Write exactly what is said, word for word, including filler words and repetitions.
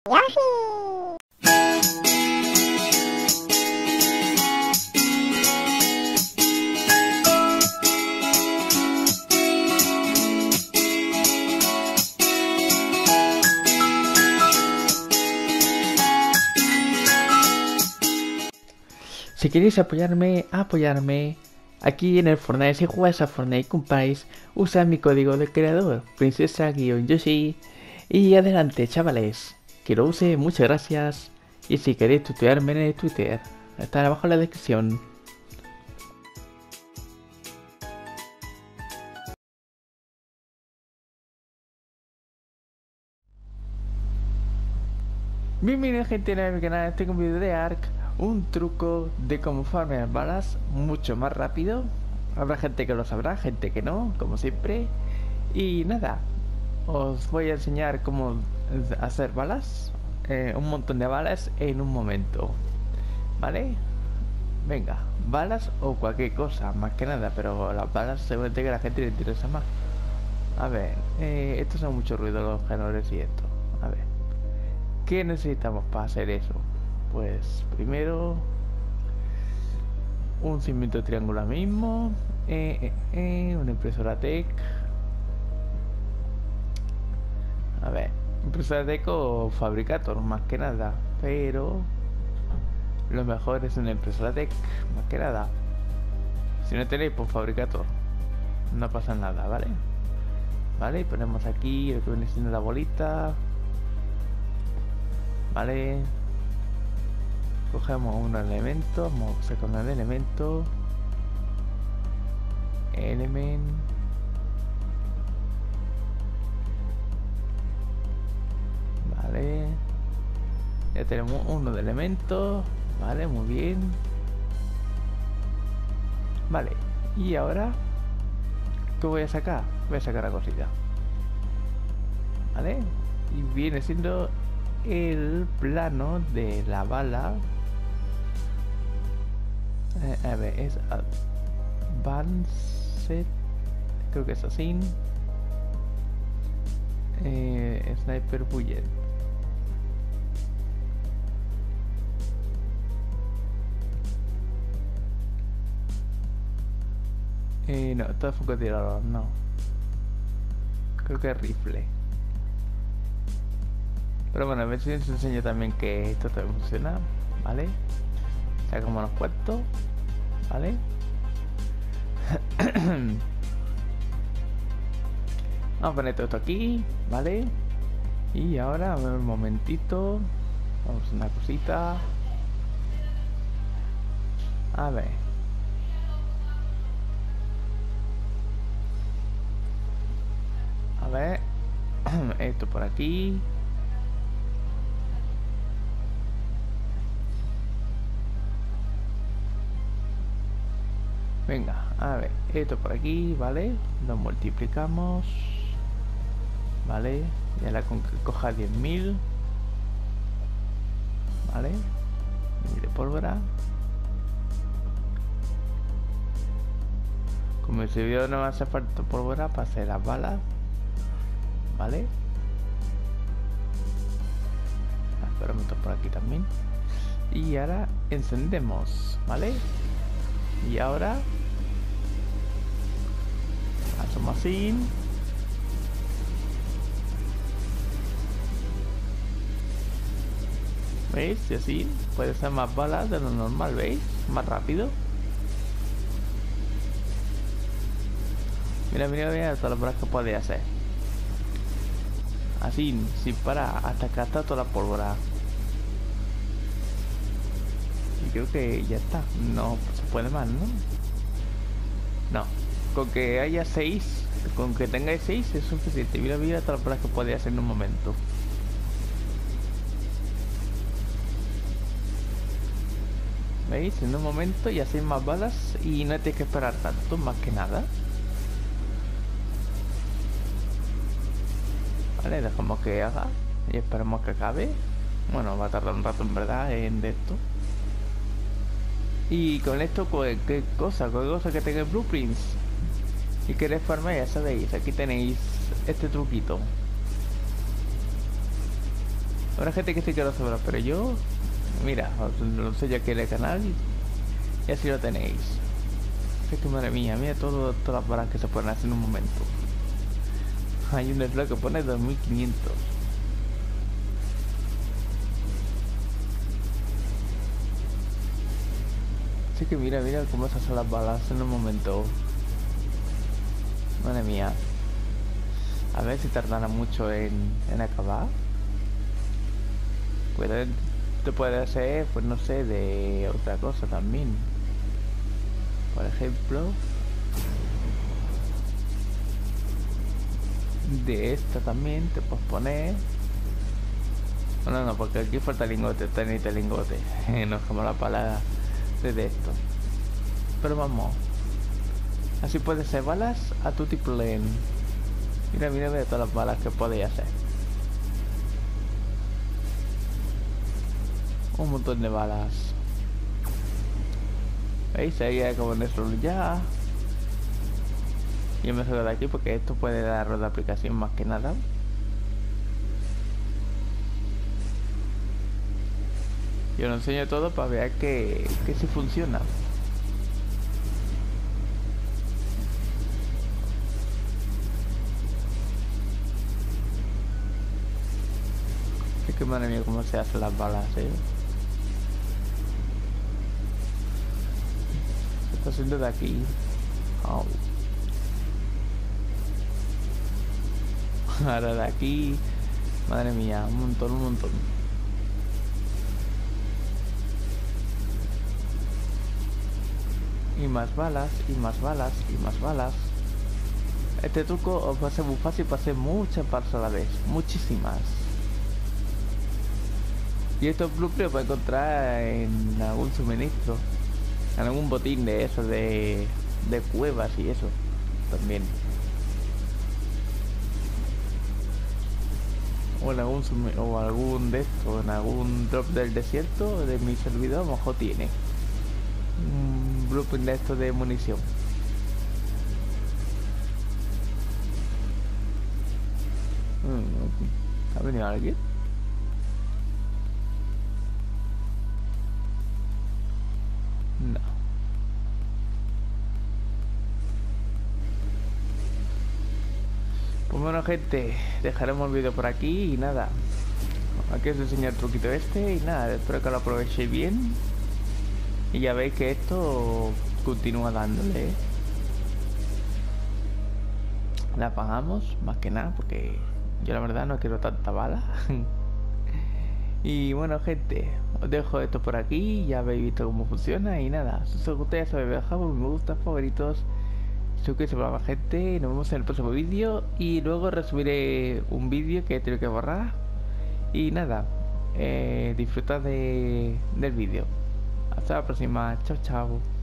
Yoshi. Si queréis apoyarme, apoyarme. Aquí en el Fortnite, si jugáis a Fortnite compráis, usa mi código de creador, princesa-yoshi. Y adelante, chavales, que lo use, muchas gracias. Y si queréis tutearme en el Twitter, está abajo en la descripción. Bienvenidos gente a mi canal, estoy con un vídeo de Ark, un truco de cómo farmear balas mucho más rápido. Habrá gente que lo sabrá, gente que no, como siempre. Y nada, os voy a enseñar cómo hacer balas, eh, un montón de balas en un momento, ¿vale? Venga, balas o cualquier cosa, más que nada, pero las balas seguramente que a la gente le interesa más. A ver, eh, estos son mucho ruido los generadores y esto, a ver. ¿Qué necesitamos para hacer eso? Pues primero un cimiento triángulo mismo, eh, eh, eh, una impresora Tech. A ver, impresora Tech o Fabricator más que nada, pero lo mejor es una impresora Tech más que nada. Si no tenéis, pues Fabricator, no pasa nada, ¿vale? Vale, y ponemos aquí lo que viene siendo la bolita. Vale, cogemos un elemento, vamos a sacar un elemento, element, vale, ya tenemos uno de elementos, vale, muy bien, vale, y ahora, ¿qué voy a sacar? Voy a sacar la cosita, vale, y viene siendo el plano de la bala. eh, a ver, es Advanced, creo que es así. eh, Sniper Bullet. Eh, no, todo es francotirador, no. Creo que es rifle. Pero bueno, a ver si os enseño también que esto también funciona, ¿vale? Sacamos los puestos, ¿vale? Vamos a poner todo esto aquí, ¿vale? Y ahora, a ver un momentito, vamos a una cosita. A ver. A ver, esto por aquí. Venga, a ver, esto por aquí, ¿vale? Lo multiplicamos, ¿vale? Y ahora con que coja diez mil, ¿vale? mil de pólvora. Como si vio, no me hace falta pólvora para hacer las balas, ¿vale? Esperamos esto por aquí también. Y ahora encendemos, ¿vale? Y ahora hacemos así. ¿Veis? Y así puede ser más balas de lo normal, ¿veis? Más rápido. Mira, mira, mira todas las balas que puede hacer. Así, sin parar, hasta que hasta toda la pólvora. Y creo que ya está. No se puede más, ¿no? No. Con que haya seis, con que tengáis seis es suficiente. Mira, mira todas las balas que puede hacer en un momento. ¿Veis? En un momento ya hacéis más balas y no tenéis que esperar tanto, más que nada. Vale, dejamos que haga y esperamos que acabe. Bueno, va a tardar un rato en verdad en de esto. Y con esto, cualquier cosa, cualquier cosa que tenga blueprints y queréis farmear, ya sabéis, aquí tenéis este truquito. Habrá gente que sí que lo sabrá, pero yo, mira, os lo enseño aquí en el canal y así lo tenéis. Es que madre mía, mira todo, todas las balas que se pueden hacer en un momento. Hay un slot que pone dos mil quinientos. Así que mira, mira cómo se hacen las balas en un momento. Madre mía. A ver si tardará mucho en, en acabar. Puede, te puede hacer, pues no sé, de otra cosa también. Por ejemplo, de esta también te puedes poner. No, no, no, porque aquí falta lingote, tenéis el lingote. No es como la palabra de esto. Pero vamos. Así puede ser balas a tu tipo. Mira, mira, mira todas las balas que podéis hacer. Un montón de balas. ¿Veis? Ahí hay como nuestro ya. Yo me salgo de aquí porque esto puede dar error de aplicación más que nada. Yo lo enseño todo para ver que, que sí funciona. Es que madre mía cómo se hacen las balas, eh. Se está haciendo de aquí. Oh. Ahora de aquí. Madre mía, un montón, un montón. Y más balas, y más balas, y más balas. Este truco os va a ser muy fácil para hacer muchas balas a la vez. Muchísimas. Y estos blueprints los vais a encontrar en algún suministro. En algún botín de eso, de, de cuevas y eso. También. O en algún, o algún de esto, en algún drop del desierto de mi servidor, a lo mejor tiene un blueprint de esto de munición. ¿Ha venido alguien? No. Pues bueno, gente, dejaremos el vídeo por aquí y nada. Aquí os enseño el truquito este y nada, espero que lo aprovechéis bien. Y ya veis que esto continúa dándole, ¿eh? La apagamos, más que nada, porque yo la verdad no quiero tanta bala. Y bueno, gente, os dejo esto por aquí, ya habéis visto cómo funciona y nada. Si os gusta ya sabéis, dejad me gusta, favoritos, suscribirse para más gente. Nos vemos en el próximo vídeo y luego resubiré un vídeo que tengo que borrar. Y nada, eh, disfrutad de, del vídeo. Hasta la próxima, chao chao.